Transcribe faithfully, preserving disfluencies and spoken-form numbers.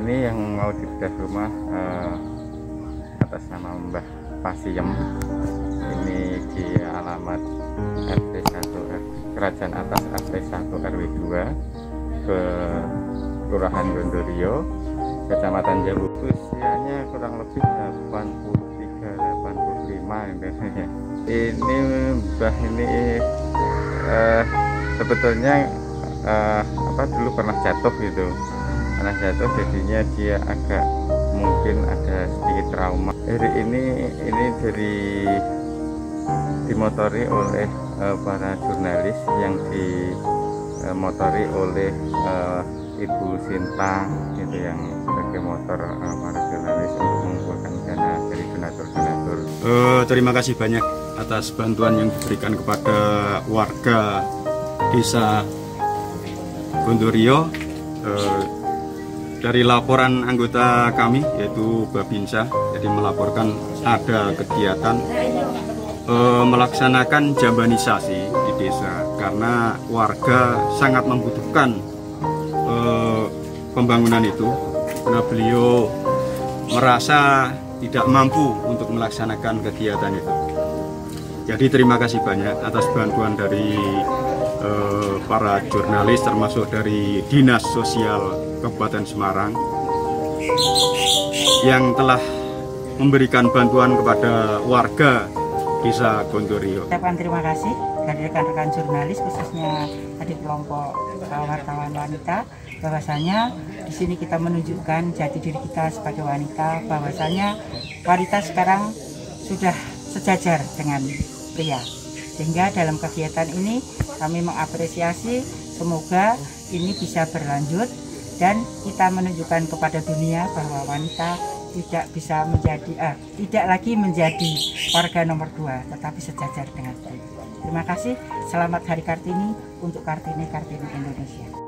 Ini yang mau dibedah rumah uh, atas nama Mbah Pasiem. Ini di alamat R T satu Kerajaan Atas R T satu R W dua ke Kelurahan Gondorio, Kecamatan Jambu. Usianya kurang lebih delapan puluh tiga delapan puluh lima ya. Ini Mbah ini uh, sebetulnya uh, apa dulu pernah jatuh gitu. Pernah jatuh jadinya dia agak mungkin ada sedikit trauma. Hari ini ini dari dimotori oleh uh, para jurnalis yang dimotori oleh uh, Ibu Sinta gitu, yang sebagai motor uh, para jurnalis untuk mengumpulkan dana dari donatur-donatur. Uh, terima kasih banyak atas bantuan yang diberikan kepada warga desa Gondorio. Uh, Dari laporan anggota kami yaitu Babinsa, jadi melaporkan ada kegiatan e, melaksanakan jambanisasi di desa karena warga sangat membutuhkan e, pembangunan itu, karena beliau merasa tidak mampu untuk melaksanakan kegiatan itu. Jadi terima kasih banyak atas bantuan dari e, para jurnalis, termasuk dari Dinas Sosial Kabupaten Semarang yang telah memberikan bantuan kepada warga desa Gondorio. Ucapkan terima kasih dari rekan-rekan jurnalis, khususnya dari kelompok wartawan wanita, bahwasanya di sini kita menunjukkan jati diri kita sebagai wanita, bahwasanya wanita sekarang sudah sejajar dengan pria. Sehingga dalam kegiatan ini kami mengapresiasi, semoga ini bisa berlanjut dan kita menunjukkan kepada dunia bahwa wanita tidak bisa menjadi ah, tidak lagi menjadi warga nomor dua, tetapi sejajar dengan pria. Terima kasih. Selamat Hari Kartini untuk Kartini Kartini Indonesia.